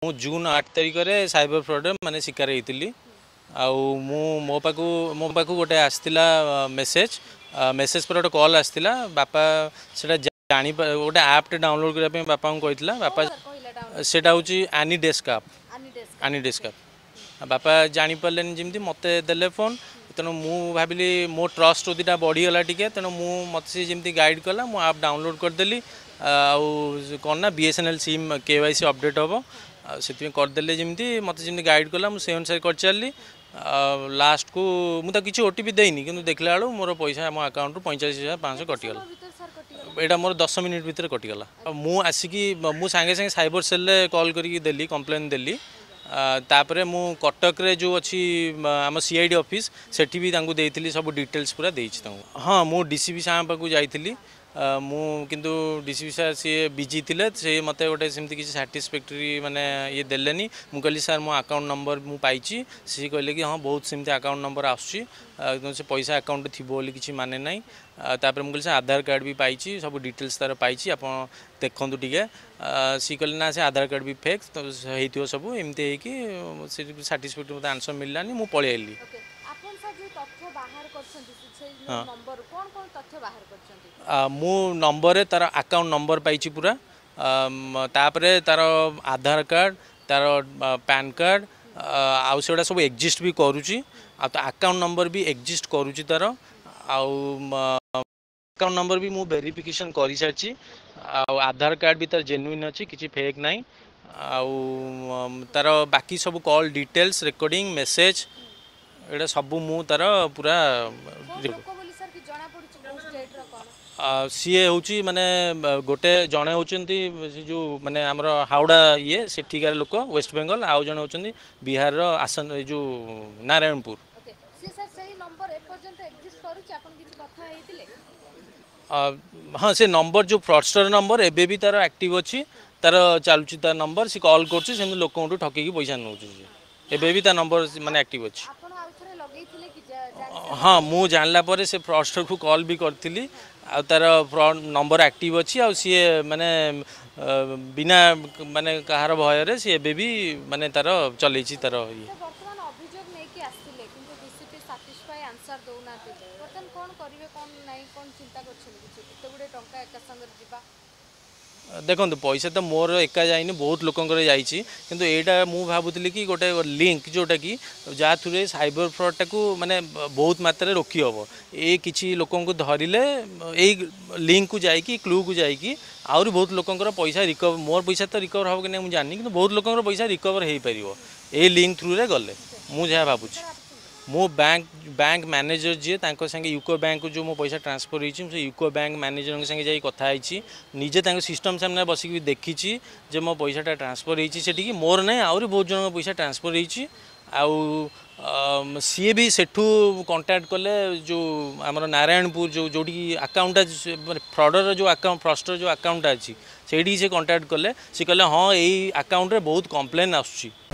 ମୁଁ ଜୁନ୍ 8 ତାରିଖରେ ସାଇबर ଫ୍ରଡ୍ ମାନେ ଶିକାର ହେଇଥିଲି। ଆଉ ମୋ ପାଖକୁ ଗୋଟେ ଆସିଥିଲା ମେसेज पर ଗୋଟେ कॉल आसला बापा सेटा जानी गोटे आप्टे डाउनलोड करने बापा को कहला बापा सेटा हूँ आनी डेस्क आप बापा जापारे जमी मत देले फोन तेणु मु भाविली मो ट्रस्ट दुटा बढ़ीगला टी तेणु मत जमी गाइड कला मु आप डाउनलोड करदेली कौन ना बीएसएनएल सिम केवाईसी अपडेट हम से करदे जमी मत जमी गाइड कला मुझे अनुसार कर चलली लास्ट को मुझे किसी ओटीपी देनी कि देखला बेलू मोर पैसा मो अकाउंट 45,500 कटिगला। यहाँ मोर 10 मिनिट भितर कटिगला। मुझे आसिकी मुझे सांगे सांगे साइबर सेल कॉल करके देली कंप्लेन देली तापरे मु कटक रे जो अच्छी आम सीआईडी ऑफिस सेठी भी तांको देइथिली सब डिटेल्स पूरा देइछि तांको। हाँ मु डीसीपी साहब पाखु जाइथिली मु किंतु डीसीपी साहब सी बिजी थिले से मते गोटे सेमती किसी सैटिस्फैक्टरी माने ये देलेनी मु कहली सर मो अकाउंट नंबर मु पाइछि सी कहले कि हाँ बहुत सेमती अकाउंट नंबर आसुछि से पैसा अकाउंट थिबो बोली किछि माने नाही तापर मु कहली सर आधार कार्ड भी पाइछि सब डिटेल्स तार पाइछि आपण देखंतु टिके सी कहले ना से आधार कार्ड भी फेक तो हेतियो सब एमती है कि से सैटिस्फैक्टरी मते आंसर मिललानी मु पळि आइली। मु नंबर तार अकाउंट नंबर पाइछि पूरा तापरे तार आधार कार्ड तार पैन कार्ड आउ सेटा सब एक्जिस्ट भी करूची अकाउंट नंबर भी एक्जिस्ट करूची तार अकाउंट नंबर भी मु वेरिफिकेशन करि सारची आधार कार्ड भी तार जेन्युइन अछि किछि फेक नाही तार बाकी सब कॉल डिटेल्स रिकॉर्डिंग मैसेज एटा सब मु तार पूरा सी हूँ माने गोटे जड़े होती जो माने आमर हावड़ा ये सेठिकार लोक वेस्ट बेंगल आउ जड़े होती बिहार आसन जो नारायणपुर। हाँ से नंबर जो फ्रॉडस्टर नंबर एबे भी तार एक्टिव अच्छी तार चलुची तार नंबर सी कॉल कर लोक ठकिकी पैसा नौ एबे भी तार नंबर माने एक्टिव अच्छी। हाँ मु जानला परे से फ्रॉडस्टर को कॉल भी करथिली तार फ्रॉड नंबर एक्टिव अच्छी सी माने बिना माने कहार भय रे सी एबे भी माने तार चलई तार ये देखो पैसा तो मोर एका जाइनी बहुत लोकंकर जाइछि किंतु एटा मु भाबुतली कि गोटे लिंक जोटा कि जा थ्रू साइबर फ्रॉड टाकू माने बहुत मात्रा रोकी हबो ए किछि लोकन को धरिले ए लिंक को जाइकी क्लू को जाइकी आउरी बहुत लोकंकर पैसा रिकवर मोर पैसा तो रिकवर हबो कि नै मु जाननी किंतु बहुत लोकंकर पैसा रिकवर हेई परिबो ए लिंक थ्रू रे गले मु जा भाबुछि। मो बैंक मैनेजर जी तांको संगे यूको बैंक जो मो पैसा ट्रांसफर होइछि से यूको बैंक मैनेजर के संगे जाई कथा आइछि निजे तांको सिस्टम सामने बसिक भी देखिछि जे मो पैसाटा ट्रांसफर होइछि सेठी कि मोर नै आउरी बहुत जन पैसा ट्रांसफर होइछि आउ सी भी सेठू कांटेक्ट कले जो आमर नारायणपुर जो जोटी अकाउंट फ्रॉडर जो अकाउंट फ्रॉडस्टर जो अकाउंट अच्छी से कांटेक्ट कले सी कहले हाँ यही अकाउंट रे बहुत कंप्लेन आसुछि